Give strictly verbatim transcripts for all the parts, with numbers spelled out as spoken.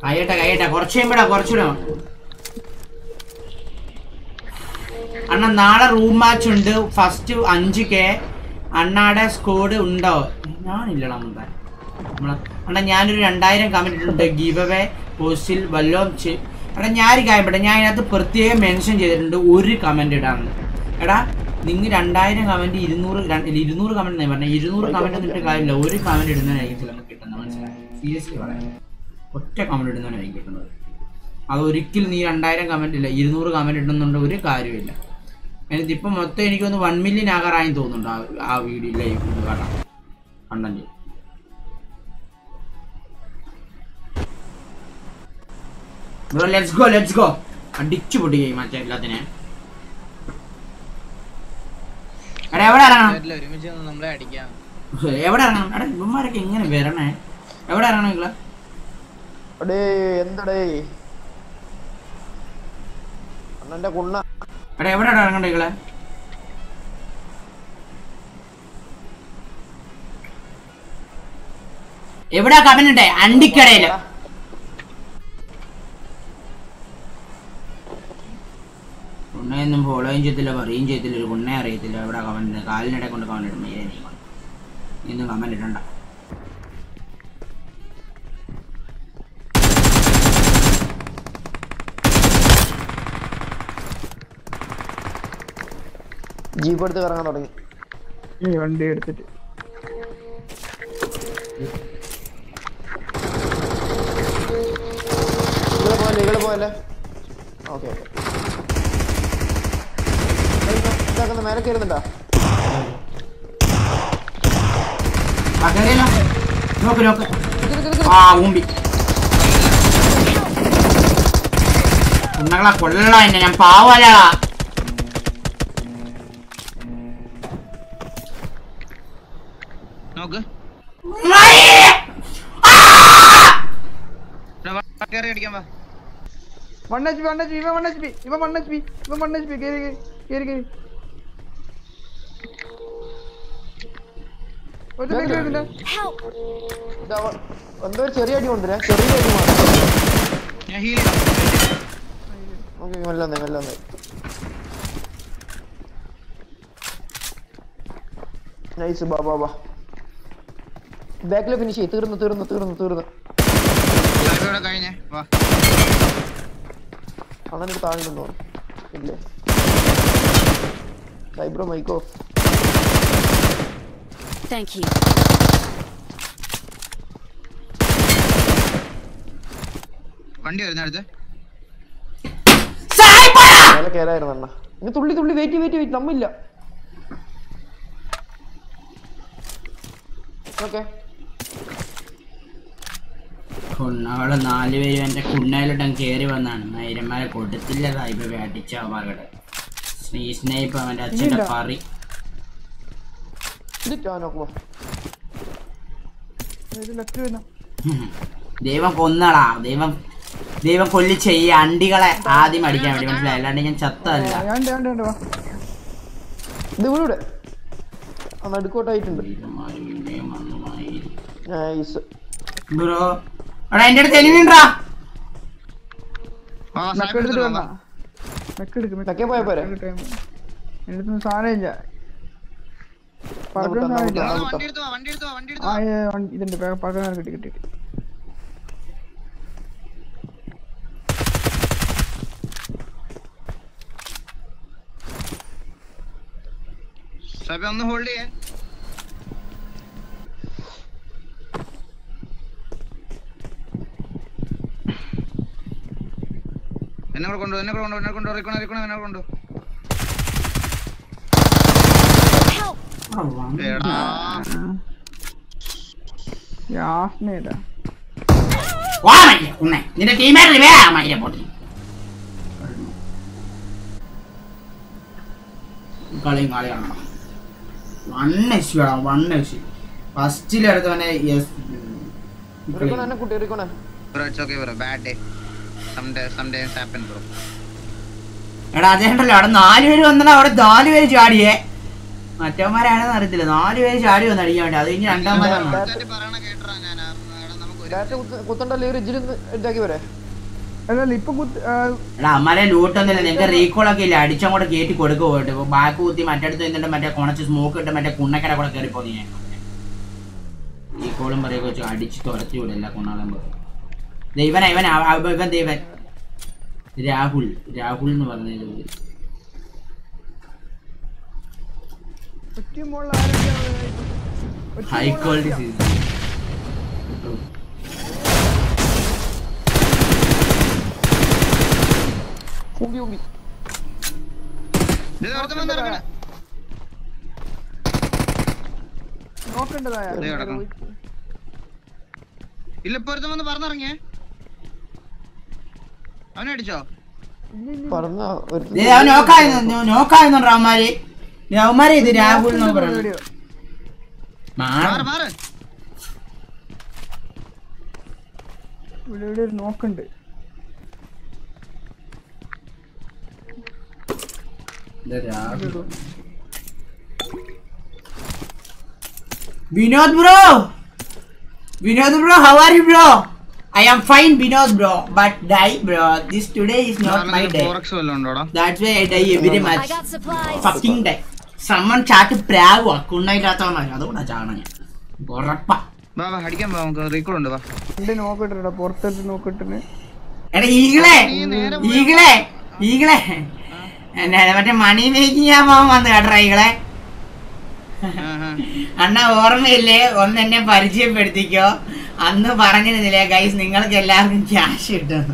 കഴിയട്ടെ കഴിയട്ടെ കുറച്ച് കഴിയുമ്പോടാ കുറച്ചുകൂടെ അണ്ണ നാളെ റൂം മാച്ച് ഉണ്ട് ഫസ്റ്റ് അഞ്ച് കെ അണ്ണാടെ സ്കോഡ് ഉണ്ടോ ഞാനില്ലടാ മുമ്പേ നമ്മളെ അണ്ണാ ഞാനൊരു രണ്ടായിരം കമന്റ് ഉണ്ട് ഗീവ് അവേ പോസ്റ്റിൽ വല്ലോ എടാ ഞാനൊരു കാര്യം പെട്ടെ ഞാൻ അതിനകത്ത് പ്രത്യേകം മെൻഷൻ ചെയ്തിട്ടുണ്ട് ഒരു കമന്റ് ഇടാന്ന് എടാ നിങ്ങൾ രണ്ടായിരം കമന്റ് ഇരുന്നൂറ് ഇരുന്നൂറ് കമന്റ് പറഞ്ഞ ഇരുന്നൂറ് കമന്റ് എന്നിട്ട് കാര്യമില്ല ഒരു കമന്റ് ഇടുന്നതിനായിരിക്കും നമുക്ക് കിട്ടുന്നത് മനസ്സിലായി സീരിയസ്ലി പറയാം ഒറ്റ കമന്റ് ഇടുന്നതിനായിരിക്കും കിട്ടുന്നത് അത് ഒരിക്കലും നീ രണ്ടായിരം കമന്റ് ഇല്ല ഇരുന്നൂറ് കമന്റ് ഇടുന്നുണ്ട് ഒരു കാര്യമില്ല എനിക്കിപ്പം മൊത്തം എനിക്കൊന്ന് വൺ മില്യൺ ആകാറായി തോന്നുന്നുണ്ട് ആ ആ വീഡിയോ ലൈവ് കേട്ടാ content bro let's go let's go അടിച്ചു പൊട്ടിക്കേ മറ്റേ എല്ലാത്തിനെ എടാ എവിടെ ഇറങ്ങണം എവിടെ ഇറങ്ങണം എടാ ഇവന്മാരൊക്കെ എങ്ങനെ വരണേ എവിടെ ഇറങ്ങണം നിങ്ങള് എടാ എവിടെ ഇറങ്ങണ്ട നിങ്ങളെ എവിടാ കമന്റ് അണ്ടിക്കടയില് കുണ്ണയൊന്നും ഫോളോയും ചെയ്യത്തില്ല പറയുകയും ചെയ്യത്തില്ല ഒരു കുണ്ണയെ അറിയത്തില്ല എവിടെ കമന്റ് കാലിനിടെ കൊണ്ട് കമന്റ് ഇടും ഇന്നും കമന്റ് ഇടണ്ട ജീപ്പ് എടുത്ത് കറങ്ങാൻ തുടങ്ങി ഈ വണ്ടി എടുത്തിട്ട് പോലെ ഇവിടെ പോലെ ഓക്കെ ഓക്കെ മേലെ കയറുന്നുണ്ടോ കുണ്ണകളെ കൊള്ള എന്നെ ഞാൻ പാവല നോക്ക് അടിക്കാൻ വാ one H P one H P ഇവൻ one H P ഇവൻ one H P ഇവൻ one H P കേറി കേറി കേറി ഒരു കേറില്ല എന്തോ ചെറിയ അടി കൊണ്ടുവരാ ചെറിയ അടി ഞാൻ ഹീൽ ചെയ്യാം ഓക്കേ മെല്ലെ വന്നേ മെല്ലെ വന്നേ നൈസ് ബാ ബാ ബാ ബാക്കിൽ ഫിനിഷ് ചെയ്യ് തീർന്നു തീർന്നു തീർന്നു തീർന്നു ഇവിടെ കഴിഞ്ഞേ വാ അങ്ങനെ താഴുന്നുണ്ടോ ഇല്ലേ സൈബ്രോ മൈക്കോ താങ്ക് യു വണ്ടി വരുന്ന അടുത്ത് മേലെ കേറായിരുന്നു അണ്ണ ഇനി തുള്ളി തുള്ളി വെയിറ്റ് വെയിറ്റ് വെയിറ്റ് നമ്മില്ല ഓക്കെ കുണ്ണകള് നാലുപേരും എന്റെ കുണ്ണയിലോട്ടും കേറി വന്നാണ് മൈരന്മാരെ കൊടുത്തില്ല സായിപ്പ് അടിച്ച അവരുടെ സ്നേഹിപ്പ് അവന്റെ അച്ഛന്റെ പറി ദൈവം കൊന്നടാ ദൈവം ദൈവം കൊല്ലിച്ച ഈ അണ്ടികളെ ആദ്യം അടിക്കാൻ വേണ്ടി മനസ്സിലായി അല്ലാണ്ട് ഞാൻ ചത്തല്ല നടുക്കോട്ടായിട്ടുണ്ട് ബ്രോ എടാ എന്റെ അടുത്ത് എനിമിണ്ടാ സാധനമില്ല ഇതുണ്ട് പകരം കിട്ടി കിട്ടി ഒന്ന് ഹോൾഡ് ചെയ്യാൻ എന്നെ കൂടെ കൊണ്ടു എന്നെ കൂടെ കൊണ്ടു എന്നെ കൊണ്ടു റിക്കണോ റിക്കണോ എന്നെ കൊണ്ടു നിന്റെ ടീമേറ്റ് കളിയും കളിയാണ് വൺ എച്ച് വേണം വൺ എച്ച് ഫസ്റ്റിലെടുത്തവനെ എടാ അതേണ്ടല്ലോ അവിടെ നാലുപേര് വന്നാ അവിടെ നാലുപേര് ചാടിയേ മറ്റവന്മാരാണെന്ന് അറിയത്തില്ല നാലുപേര് ചാടി വന്ന് അടിക്കാൻ വേണ്ടി അത് കഴിഞ്ഞ് രണ്ടാമതാണ് കുത്തണ്ടല്ലോ ഈ റിജിൽ ഇതാക്കി പോരെ. അമ്മരെ ലൂട്ടൊന്നുമില്ല, നിങ്ങൾക്ക് റീകോൾ ഒക്കെ ഇല്ല, അടിച്ചങ്ങോട്ട് കയറ്റി കൊടുക്കുക പോയിട്ട് ബാക്ക് കുത്തി മറ്റടുത്ത് നിന്നിട്ട് മറ്റേ കുണച്ച് സ്മോക്ക് ഇട്ട് മറ്റേ കുണ്ണക്കട കൂടെ കയറി പോന്നി. ഞാൻ റീകോളും പറയുക വെച്ചു അടിച്ച് തുരത്തി വിടും എല്ലാ കുണ്ണാളും. ദൈവൻ ഇവൻ ഇവൻ ദൈവൻ രാഹുൽ രാഹുൽ എന്ന് പറഞ്ഞ ഹൈ ക്വാളിറ്റി ഉമ്പി ഉമ്പി നോക്കണ്ടതായ ഇല്ല ഇപ്പൊരുത്തം വന്ന് പറഞ്ഞിറങ്ങിയേ. അവനെ അടിച്ചോ? നോക്കായിരുന്നുണ്ടോ അവന്മാര്? അവന്മാരെ ഇത് Rahul നോക്കണ്ട്. Vinod bro, Vinod bro, how are you bro? I am fine Vinod bro, but die bro. This today is not my day. That's why I die every much. Fucking die. Someone chat പ്രാവ് കുണ്ണയില്ലാത്തവന്മാർ അതുകൊണ്ടാ ചാകണം ഞാൻ. ഉറപ്പാ. വാ വാ അടിക്കാൻ വാ, നമുക്ക് recall ഉണ്ട് വാ. എന്റെ നോക്കട്ടെടാ പുറത്തേക്ക് നോക്കട്ടെ. എടാ ഈകളെ ഈകളെ ഈകളെ എന്നാ മറ്റേ മണി മേക്കിങ് ഞാൻ പോകാൻ വന്നു കേട്ടോ ഈകളെ. അണ്ണ ഓർമ്മയില്ലേ, ഒന്ന് എന്നെ പരിചയപ്പെടുത്തിക്കോ. അന്ന് പറഞ്ഞിരുന്നില്ലേ ഗൈസ് നിങ്ങൾക്ക് എല്ലാവർക്കും ക്യാഷ് കിട്ടും.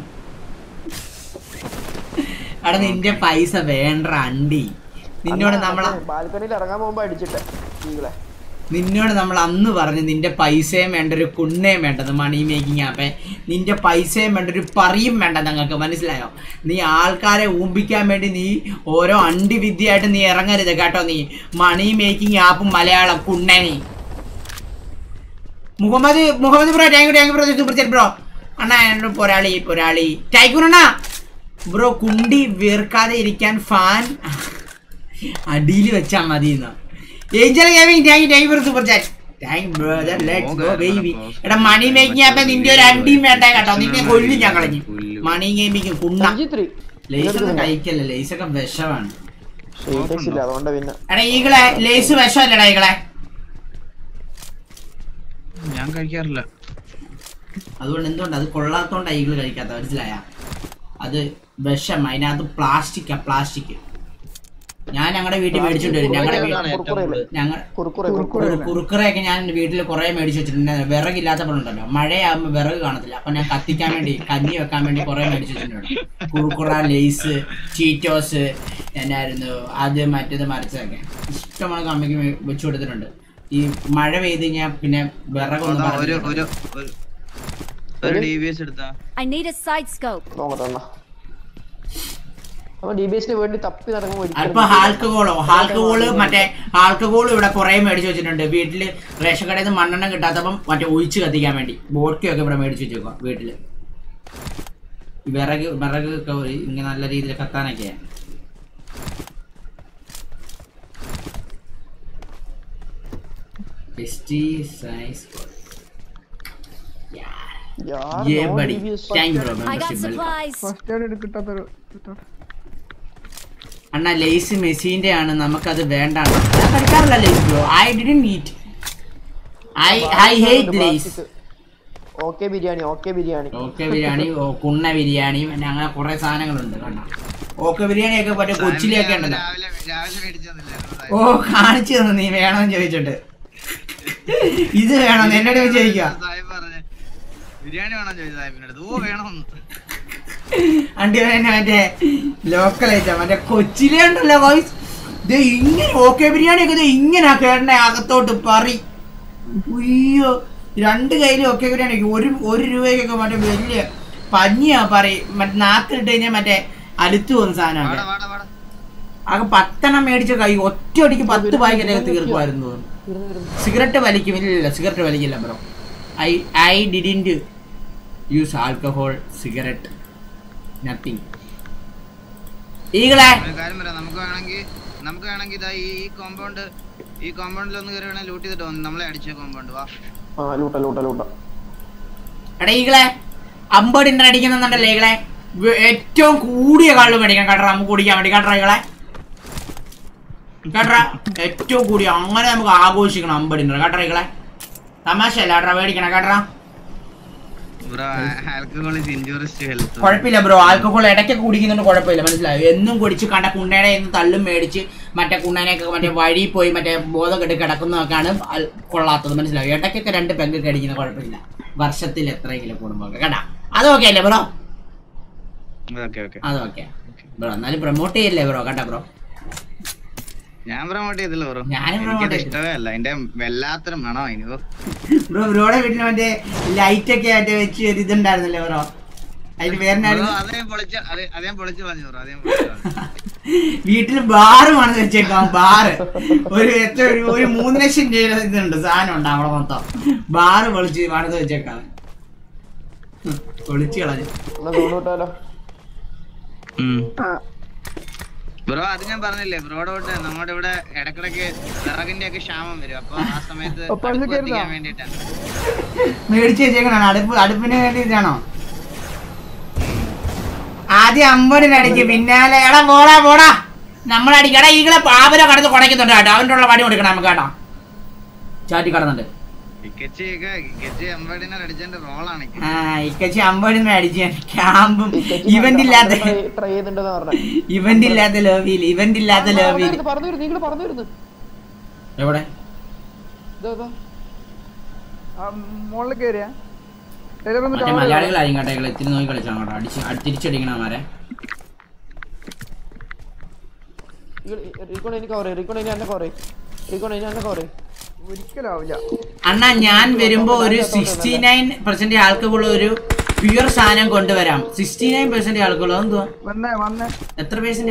അവിടെ നിന്റെ പൈസ വേണ്ട അണ്ടി. നിന്നോട് നമ്മളെ ബാൽക്കണിയിൽ ഇറങ്ങാൻ പോകുമ്പോ അടിച്ചിട്ടെ ഈകളെ. നിന്നോട് നമ്മൾ അന്ന് പറഞ്ഞു നിന്റെ പൈസയും വേണ്ട ഒരു കുണ്ണയും വേണ്ടത് മണി മേക്കിങ് ആപ്പേ. നിന്റെ പൈസയും വേണ്ട ഒരു പറയും വേണ്ട ഞങ്ങൾക്ക്, മനസ്സിലായോ? നീ ആൾക്കാരെ ഊമ്പിക്കാൻ വേണ്ടി നീ ഓരോ അണ്ടി വിദ്യയായിട്ട് നീ ഇറങ്ങരുത് കേട്ടോ. നീ മണി മേക്കിങ് ആപ്പും മലയാളം കുണ്ണനി. Muhammad Muhammad bro thank you thank you bro super chat bro. അണ്ണാ എന്നോട് പൊരാളി പൊരാളി ടൈക്കൂണ ബ്രോ. കുണ്ടി വീർക്കാതെ ഇരിക്കാൻ ഫാൻ അടിയിൽ വെച്ചാ മതി എന്നാ. Angel Gaming thank you thank you bro super chat. Thank brother let's go baby. എടാ മണി മേക്കിങ് ആപ്പേ നിന്റെ ഒരു അണ്ടിയും വേണ്ട കേട്ടോ. നിന്നെ കൊല്ലി ഞാൻ കളഞ്ഞു. മണി ഗെയിമിംഗ് കുണ്ണ ലേസ് ഒന്നും കഴിക്കല്ലേ, ലേസ് ഒക്കെ വിഷമാണ്. എടാ ഈകളെ ലേസ് വിഷമല്ലടാ ഈകളെ. ഞാൻ കഴിക്കാറില്ല. അതുകൊണ്ട് എന്തുകൊണ്ട് അത് കൊള്ളാത്തോണ്ടാ ഈകള് കഴിക്കാത്ത, മനസ്സിലായ? അത് വിഷം, അതിനകത്ത് പ്ലാസ്റ്റിക്കാ പ്ലാസ്റ്റിക്. ഞാൻ ഞങ്ങളുടെ വീട്ടിൽ മേടിച്ചോണ്ട് വരും. ഞങ്ങളുടെ ഞങ്ങൾ കുറുക്കുറയൊക്കെ ഞാൻ വീട്ടിൽ കുറെ മേടിച്ചു വെച്ചിട്ടുണ്ട്. വിറകില്ലാത്തപ്പോഴുണ്ടല്ലോ, മഴയാകുമ്പോൾ വിറക് കാണത്തില്ല, അപ്പൊ ഞാൻ കത്തിക്കാൻ വേണ്ടി കഞ്ഞി വെക്കാൻ വേണ്ടി കുറെ മേടിച്ചു വെച്ചിട്ടുണ്ട്. കുറുക്കുറ, ലേസ്, ചീറ്റോസ്, എന്നായിരുന്നു അത് മറ്റേത് മറിച്ചതൊക്കെ ഇഷ്ടമാണ് അമ്മയ്ക്ക് വെച്ചു കൊടുത്തിട്ടുണ്ട്. ഈ മഴ പെയ്ത് കഴിഞ്ഞാൽ പിന്നെ വിറകൊന്നും അല്പം ആൽക്കഹോളോ ആൽക്കഹോള് മറ്റേ ആൽക്കഹോള് ഇവിടെ കുറെ മേടിച്ചു വെച്ചിട്ടുണ്ട് വീട്ടില്. റേഷൻ കടയിൽ നിന്ന് മണ്ണെണ്ണ കിട്ടാത്തപ്പം മറ്റേ ഒഴിച്ച് കത്തിക്കാൻ വേണ്ടി ബോഡ്ക്കയൊക്കെ ഇവിടെ മേടിച്ചു വെച്ചേക്കുക വീട്ടില്. വിറക് വിറക് ഇങ്ങനെ നല്ല രീതിയിൽ കത്താനൊക്കെയാ. അണ്ണാ ലേസ് മെസ്സിന്റെ ആണ്, നമുക്കത് വേണ്ടാണ്. ഞാൻ കഴിക്കാറില്ല Lay's bro. I didn't eat. I I hate Lay's. Okay biryani okay biryani okay biryani കുണ്ണ ബിരിയാണി അങ്ങനെ കുറെ സാധനങ്ങളുണ്ട് കണ്ണാ. ഓക്കെ ബിരിയാണി ഒക്കെ മറ്റേ കൊച്ചിലൊക്കെ ഉണ്ടല്ലോ. ഓ കാണിച്ചു തന്നു നീ വേണമെന്ന് ചോദിച്ചിട്ട്. ഇത് വേണം എന്നോട് ചോദിക്കുക. അണ്ടി മറ്റേ ലോക്കൽ ഐറ്റം മറ്റേ കൊച്ചിലേ ഉണ്ടല്ലോ വോയിസ്. ഇത് ഇങ്ങനെ ഓക്കെ ബിരിയാണി ഒക്കെ ഇങ്ങനെ കേട്ട അകത്തോട്ട് പറി. അയ്യോ രണ്ട് കയ്യിലും ഓക്കെ ബിരിയാണി ഒരു ഒരു രൂപയ്ക്കൊക്കെ മറ്റേ വലിയ പഞ്ഞിയാ പറ മറ്റേ നാക്കിലിട്ട് കഴിഞ്ഞാൽ മറ്റേ അലുത്തു പോകുന്ന സാധനമൊക്കെ. ആകെ പത്തെണ്ണം മേടിച്ച കൈ ഒറ്റയടിക്ക് പത്ത് പായ്ക്കറ്റൊക്കെ തീർക്കുമായിരുന്നു. സിഗരറ്റ് വലിക്കും. ഇല്ല സിഗരറ്റ് വലിക്കില്ല bro. I I didn't use alcohol cigarette nothing. ഈകളെ നമുക്ക് വേണമെങ്കിൽ നമുക്ക് വേണമെങ്കിൽ ഇതാ ഈ കോമ്പൗണ്ട് ഈ കോമ്പൗണ്ടിൽ ഒന്ന് കയറി വേണേ ലൂട്ട് ചെയ്തിട്ട് നമ്മളെ അടിച്ച കോമ്പൗണ്ട് വാ. ആ ലൂട്ട ലൂട്ട ലൂട്ട എടാ ഈകളെ അമ്പത് ഇന്നർ അടിക്കുന്നുണ്ടല്ലേ ഈകളെ ഏറ്റവും കൂടിയ കള്ള് മേടിക്കണം കേട്ടോ നമുക്ക് കുടിക്കാൻ വേണ്ടി കേട്ടോ ഈകളെ കേട്ടാ ഏറ്റവും കൂടിയ അങ്ങനെ നമുക്ക് ആഘോഷിക്കണം അമ്പത് ഇന്നർ കേട്ടോ ഈകളെ തമാശയല്ല കേട്ടോ മേടിക്കണം കേട്ടോ കുഴപ്പമില്ല ബ്രോ ആൽക്കഹോൾ ഇടയ്ക്ക് കുടിക്കുന്നുണ്ട് കുഴപ്പമില്ല മനസ്സിലായോ എന്നും കുടിച്ച് കണ്ട കുണ്ണേടെ എന്ന് തള്ളും മേടിച്ച് മറ്റേ കുണ്ണേനെയൊക്കെ മറ്റേ വഴി പോയി മറ്റേ ബോധം കെട്ടി കിടക്കുന്നതൊക്കെയാണ് കൊള്ളാത്തത് മനസ്സിലായോ ഇടയ്ക്കൊക്കെ രണ്ട് പെങ്കൊക്കെ അടിക്കുന്ന കുഴപ്പമില്ല വർഷത്തിൽ എത്രയെങ്കിലും കൂടുമ്പോ കേട്ടാ അതൊക്കെ അല്ലേ ബ്രോ അതൊക്കെ ബ്രോ എന്നാലും പ്രൊമോട്ട് ചെയ്യല്ലേ ബ്രോ കേട്ടാ ബ്രോ ഞാൻ പ്രൊമോട്ട് ചെയ്തില്ല ബ്രോ ഞാനും ഇഷ്ടമേ അല്ല എന്റെ വല്ലാത്തൊരു മണോ ഇനിയോ ബ്രോ ബ്രോയുടെ വീട്ടിൽ മറ്റേ ലൈറ്റ് ഒക്കെ മറ്റേ വെച്ച് ഒരു ഇതുണ്ടായിരുന്നല്ലേ ബ്രോ അതിന് വേറെ വീട്ടില് ബാറ് മണ വെച്ചേക്കാം ബാറ് ഒരു എത്ര ഒരു മൂന്ന് ലക്ഷം രൂപ ഇതുണ്ട് സാധനം ഉണ്ട് അവിടെ മൊത്തം ബാറ് പൊളിച്ച് മണത്ത് വെച്ചേക്കാം പൊളിച്ച് കളഞ്ഞു ബ്രോ അത് ഞാൻ പറഞ്ഞില്ലേ ബ്രോയുടെ തൊട്ട് നമ്മുടെ ഇവിടെ ഇടക്കിടക്ക് വിറകിന്റെ ഒക്കെ ക്ഷാമം വരും അപ്പൊ ആ സമയത്ത് വേണ്ടിട്ടാണ് മേടിച്ച് വെച്ചേക്കണോ അടുപ്പ് അടുപ്പിന് വേണ്ടിട്ടാണോ ആദ്യം അമ്പതിനടിക്ക് പിന്നാലെ എടാ പോടാ പോടാ നമ്മളടിക്ക് എടാ ഈകളെ പാവര കടന്ന് കുടയ്ക്കുന്നുണ്ട് കേട്ടോ അവൻ്റെ ഉള്ള പണി കൊടുക്കണം നമുക്ക് കേട്ടോ ചാറ്റി കടന്നുണ്ട് ആ ഇക്കച്ചി അമ്പതിന് അടിച്ച് ക്യാമ്പും ഇവന്റ് ഇല്ലാത്ത ഇവന്റ് ഇല്ലാത്ത ലോബിയിൽ ഇവന്റ് ഇല്ലാത്ത ലോബിയിൽ എവിടെ മുകളിൽ കയറിയാ മറ്റേ മലയാളികളായിരിക്കും കേട്ടോ ഇങ്ങളെ ഇത്തിരി നോക്കി കളിച്ചാൽ കേട്ടോ അടിച്ച് തിരിച്ചടിക്കണമാരെ അണ്ണാ ഞാൻ വരുമ്പോ ഒരു സിക്സ്റ്റി നയൻ പെർസെന്റ് ആൾക്കുള്ള ഒരു പ്യുവർ സാധനം കൊണ്ടുവരാം സിക്സ്റ്റി നയൻ പെർസെന്റ് ആൾക്കുള്ള എന്തുവാ എത്ര പെർസെന്റ്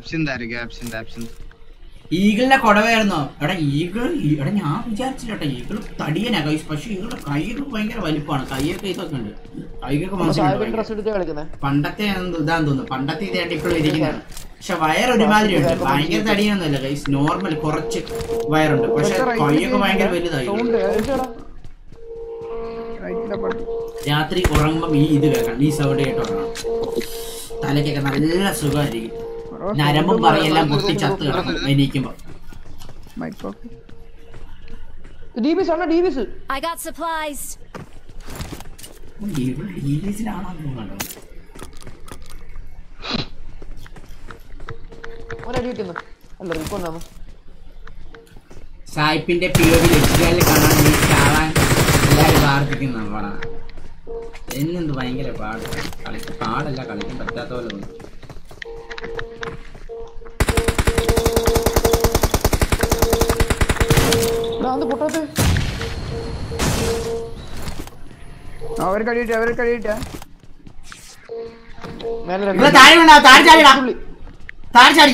ഈഗിളിന്റെ കൊടവായിരുന്നോ എടാ ഈഗിൾ എടാ ഞാൻ വിചാരിച്ചില്ല കേട്ടോ ഈഗിൾ തടിയനാ കൈ പക്ഷെ ഈഗിളുടെ കൈയൊക്കെ ഭയങ്കര വലിപ്പമാണ് കൈയൊക്കെ ഇതൊക്കെ ഉണ്ട് കൈകൊക്കെ മനസ്സിലായി പണ്ടത്തെ ഇതാന്ന് തോന്നുന്നു പണ്ടത്തെ ഇതായിട്ട് ഇപ്പോഴും ഇരിക്കുന്നതാണ് പക്ഷെ വയർ ഒരുമാതിരി ഉണ്ട് ഭയങ്കര തടിയൊന്നുമില്ല കൈ നോർമൽ കുറച്ച് വയറുണ്ട് പക്ഷെ കൈയൊക്കെ ഭയങ്കര വലുതായി രാത്രി ഉറങ്ങുമ്പോ ഈ ഇത് കേൾക്കണം ഈ സൗണ്ട് കേട്ട് ഉറങ്ങണം തലക്കൊക്കെ നല്ല സുഖമായിരിക്കും നരമ്പും പറയെല്ലാം പൊട്ടി ചത്ത് കിടക്കും എണീക്കുമ്പോ I got supplies. സായിപ്പിന്റെ പി ഒ വി ലക്ഷ്യകാലിൽ കാണാൻ വേണ്ടി ചാവാൻ എല്ലാവരും പ്രാർത്ഥിക്കുന്നതാണ് പാടാ എന്നെന്ത് ഭയങ്കര പാട് കളിക്ക് പാടല്ല കളിക്കാൻ പറ്റാത്ത പോലെ തോന്നും അവർ കഴിയിട്ട അവർ കഴിയിട്ട താഴെ ഉണ്ടാവും താഴെ ചാടിടാ താഴെ ചാടി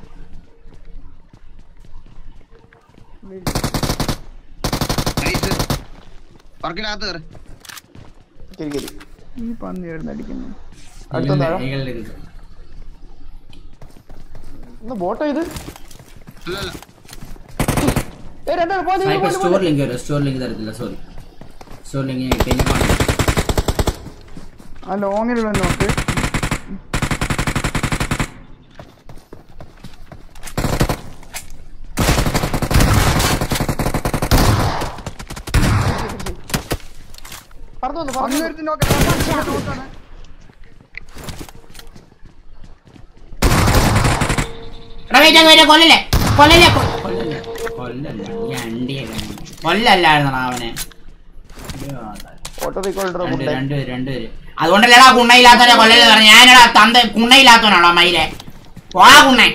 ഈ പന്നി എഴുന്ന് അടിക്കുന്നു ബോട്ടോ ഇത് സ്റ്റോർ ലിങ്ക് സ്റ്റോർ ലിങ്ക് തരത്തില്ല സോറി സ്റ്റോർ ലിങ്ക് കഴിഞ്ഞ ആ ലോങ്ങിലുള്ള നോക്ക് കൊല്ലല്ലേ കൊല്ലല്ലേ കൊല്ലല്ലായിരുന്നോ അവനെ രണ്ടുപേര് രണ്ടുപേര് അതുകൊണ്ടല്ലേടാ കുണ്ണയില്ലാത്തവനെ കൊല്ലല്ലേ പറഞ്ഞു ഞാനടാ തന്ത കുണ്ണയില്ലാത്തവനാണോ മയിലെ പോടാ കുണ്ണേ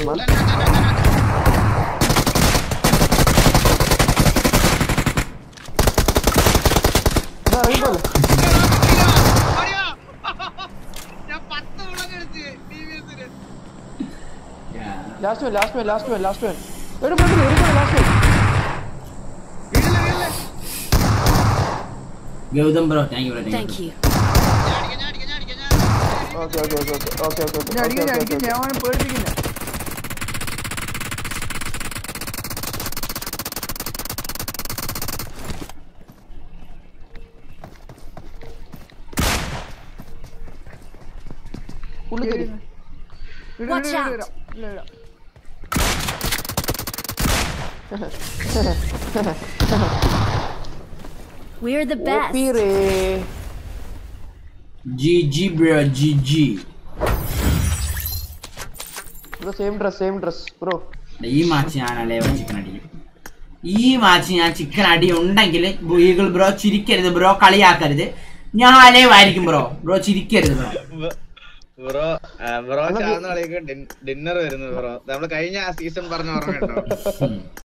Last one, last one, last one, last one. Wait a minute, wait a minute, last one. Gautam bro, thank you bro. Thank you. Okay, okay, okay, okay, okay, okay, okay. ഞാൻ അടിക്കുന്നു അടിക്കുന്നു ഞാൻ അവനെ പേടിപ്പിക്കുന്നു ഉള്ളിൽ കയറി. Watch out. ഇല്ല ഇല്ല We're the best. ഓപ്പീറേ. G G bro G G. Bro same dress same dress bro. ഈ മാച്ച് ഞാൻ അല്ലേ ചിക്കൻ അടിക്കും. ഈ മാച്ച് ഞാൻ ചിക്കൻ അടി ഉണ്ടെങ്കിൽ ഈഗിൾ ബ്രോ ചിരിക്കരുത് ബ്രോ, കളിയാക്കരുത്. ഞാൻ അലേവായിരിക്കും ബ്രോ. ബ്രോ ചിരിക്കരുത് ബ്രോ. ബ്രോ ബ്രോ ചാർന്ന കളിക്ക് ഡിന്നർ വരുന്നു ബ്രോ. നമ്മള് കഴിഞ്ഞ സീസൺ പറഞ്ഞ ഓർമ്മയുണ്ടോ?